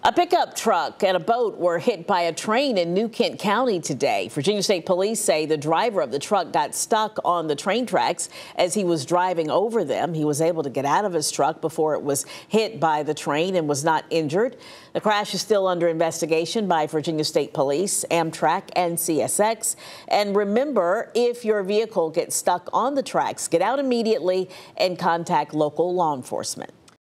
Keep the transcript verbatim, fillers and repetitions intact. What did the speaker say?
A pickup truck and a boat were hit by a train in New Kent County today. Virginia State Police say the driver of the truck got stuck on the train tracks as he was driving over them. He was able to get out of his truck before it was hit by the train and was not injured. The crash is still under investigation by Virginia State Police, Amtrak, and C S X. And remember, if your vehicle gets stuck on the tracks, get out immediately and contact local law enforcement.